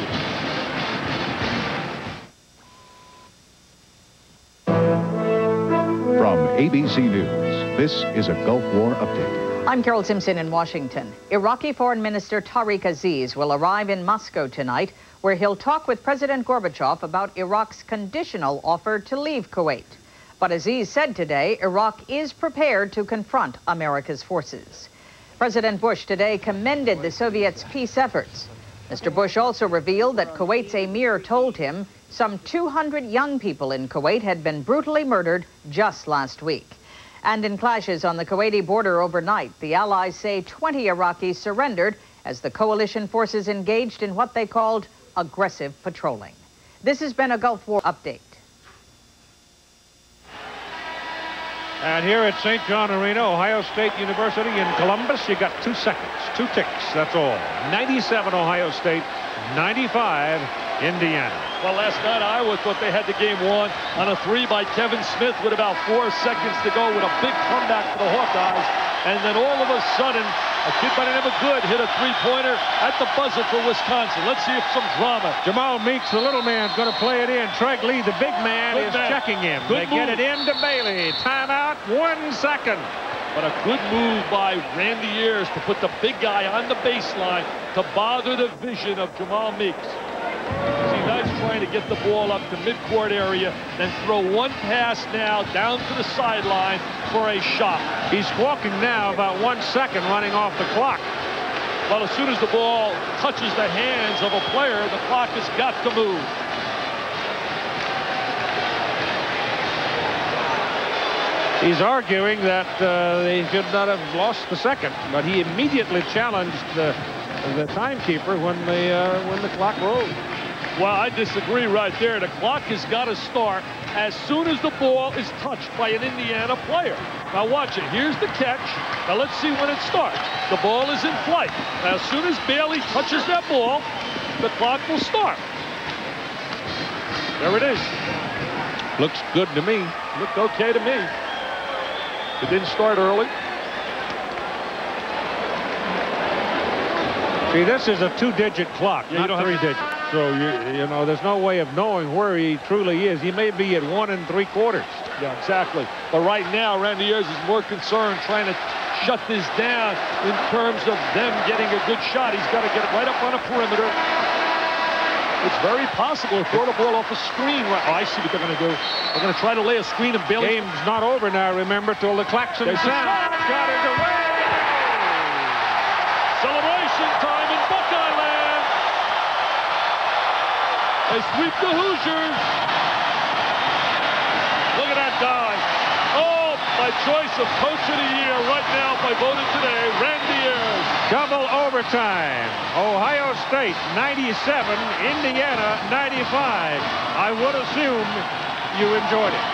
From ABC News, this is a Gulf War update. I'm Carol Simpson in Washington. Iraqi Foreign Minister Tariq Aziz will arrive in Moscow tonight, where he'll talk with President Gorbachev about Iraq's conditional offer to leave Kuwait. But Aziz said today Iraq is prepared to confront America's forces. President Bush today commended the Soviets' peace efforts. Mr. Bush also revealed that Kuwait's emir told him some 200 young people in Kuwait had been brutally murdered just last week. And in clashes on the Kuwaiti border overnight, the allies say 20 Iraqis surrendered as the coalition forces engaged in what they called aggressive patrolling. This has been a Gulf War update. And here at St. John Arena, Ohio State University in Columbus, you got 2 seconds, 2 ticks, that's all. 97 Ohio State, 95 Indiana. Well, last night Iowa thought they had the game won on a 3 by Kevin Smith with about 4 seconds to go with a big comeback for the Hawkeyes. And then all of a sudden, a kid by the name of Good hit a 3-pointer at the buzzer for Wisconsin. Let's see if some drama. Jamal Meeks, the little man, going to play it in. Treg Lee, the big man, is checking him. They get it in to Bailey. Timeout, 1 second. But a good move by Randy Ayers to put the big guy on the baseline to bother the vision of Jamal Meeks. See, that's trying to get the ball up to midcourt area, then throw one pass now down to the sideline for a shot. He's walking now about 1 second running off the clock. Well, as soon as the ball touches the hands of a player, the clock has got to move. He's arguing that they should not have lost the second, but he immediately challenged the timekeeper when the clock rolled. Well, I disagree right there. The clock has got to start as soon as the ball is touched by an Indiana player. Now watch it. Here's the catch. Now let's see when it starts. The ball is in flight. Now as soon as Bailey touches that ball, the clock will start. There it is. Looks good to me. Looked okay to me. It didn't start early. See, this is a 2-digit clock, not 3 digits. So, you know, there's no way of knowing where he truly is. He may be at 1 3/4. Yeah, exactly. But right now, Randy Ayers is more concerned trying to shut this down in terms of them getting a good shot. He's got to get it right up on a perimeter. It's very possible to throw the ball off a screen. Oh, I see what they're going to do. They're going to try to lay a screen and Bailey. Game's not over now, remember, till the klaxon sound. Got it away. Celebration time in Buckeye Land. They sweep the Hoosiers. Look at that dive. Oh, my choice of coach of the year right now, if I voted today, Randy Ayers. Double overtime. Ohio State 97, Indiana 95. I would assume you enjoyed it.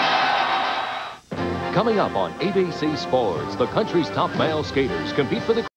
Coming up on ABC Sports, the country's top male skaters compete for the